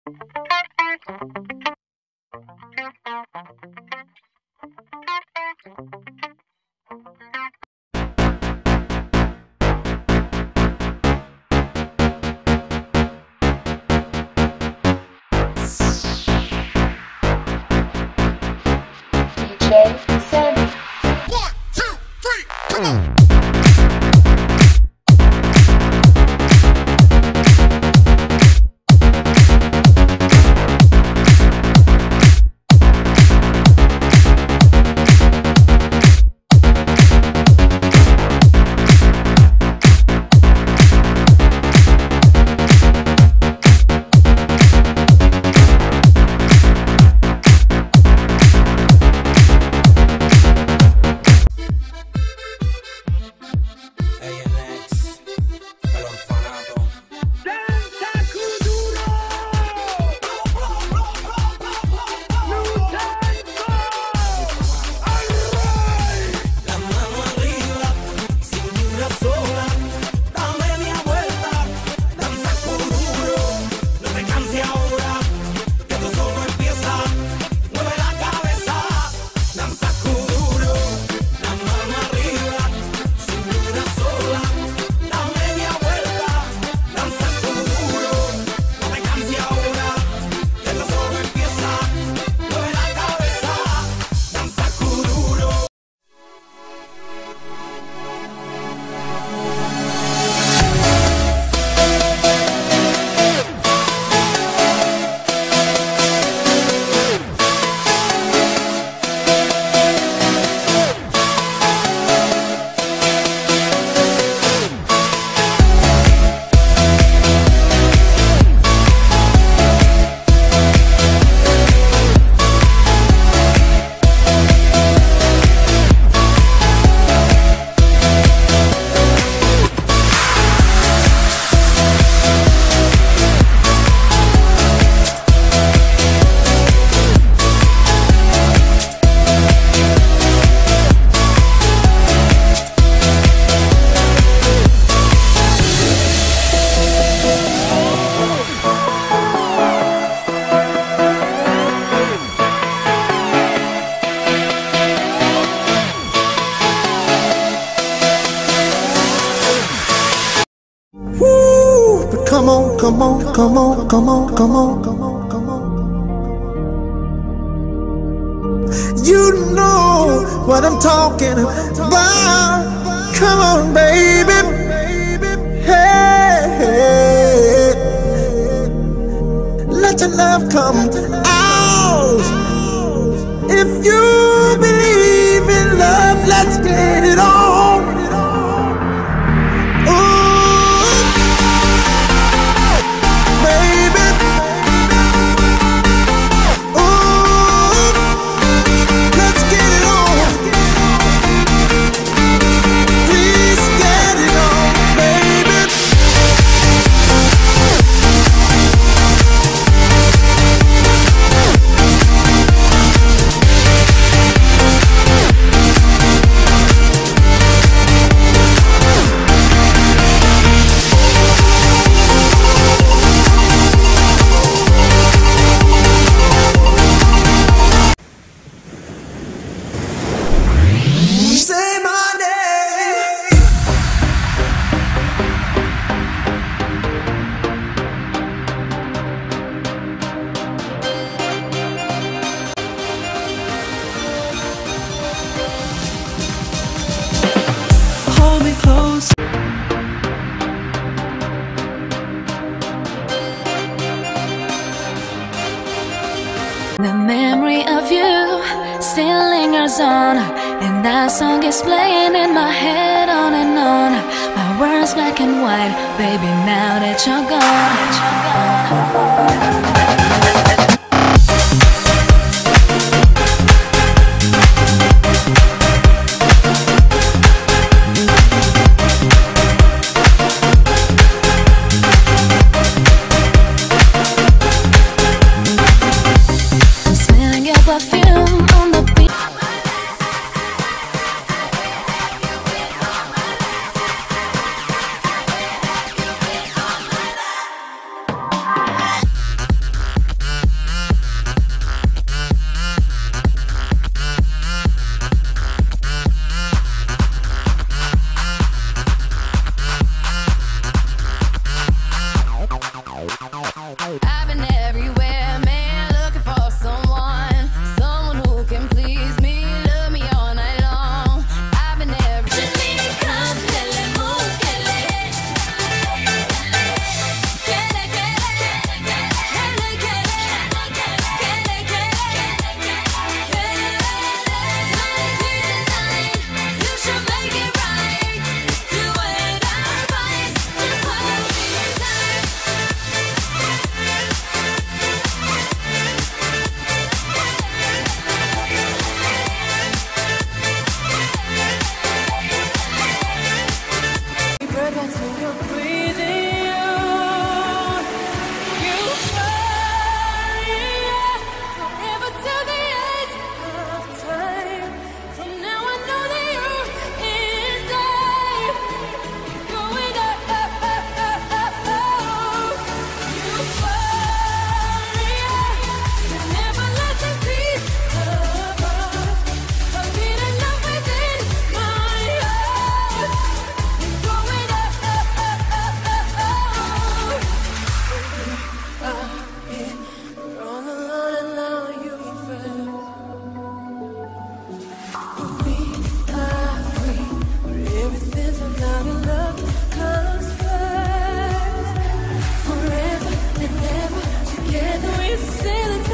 Come on, come on, come on, come on, come on, come on, come on. You know what I'm talking about. Come on, baby. Hey, hey. Let your love come out. If you believe in love, let's get it on. The memory of you still lingers on, and that song is playing in my head on and on. My words black and white, baby, now that you're gone. I've been everywhere, man, looking for someone who can please me, love me all night long. I've been everywhere. Together we're sailing